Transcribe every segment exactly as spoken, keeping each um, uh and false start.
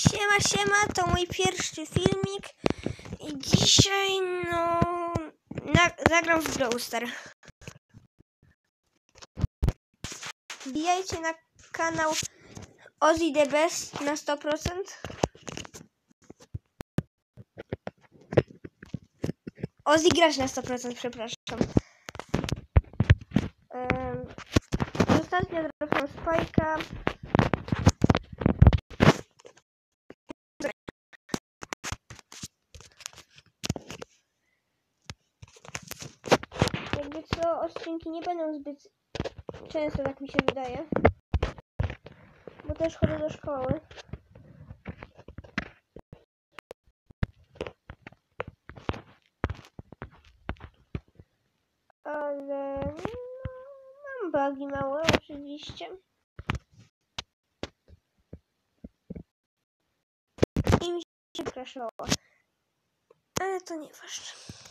Siema, siema, to mój pierwszy filmik i dzisiaj, no, na, zagram w Brawl Stars. Wbijajcie na kanał Ozzy the Best na sto procent. Ozzy grać na sto procent, przepraszam. Um, ostatnio trafiam Spajka. Jakby co, odcinki nie będą zbyt często, tak mi się wydaje. Bo też chodzę do szkoły. Ale no, mam bugi małe oczywiście. I mi się crashało. Ale to nieważne.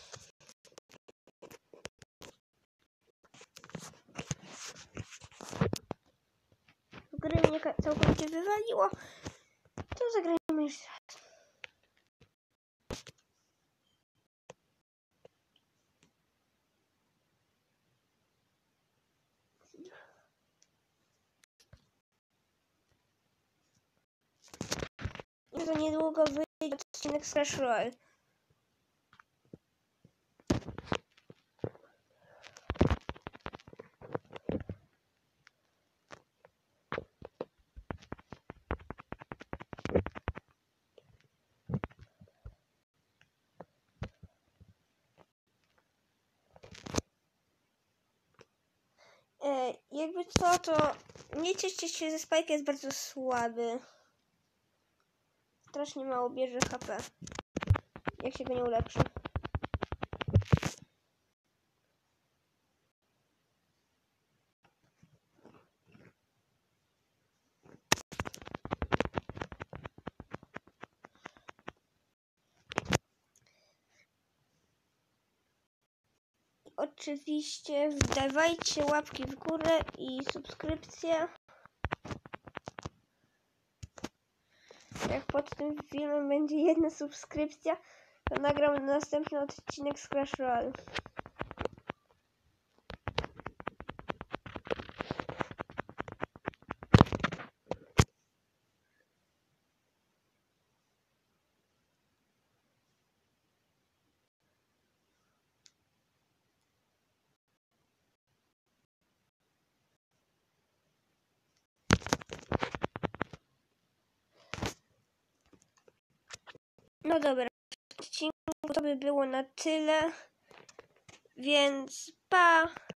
Gry mnie całkowicie wywaliło. To zagrajmy jeszcze raz. I to niedługo wyjdzie odcinek z Clash Royale. E, jakby co, to nie cieszcie się, że Spike jest bardzo słaby. Strasznie mało bierze H P, jak się go nie ulepszy. Oczywiście dawajcie łapki w górę i subskrypcje. Jak pod tym filmem będzie jedna subskrypcja, to nagram następny odcinek z Clash Royale. No dobra, w odcinku to by było na tyle, więc pa!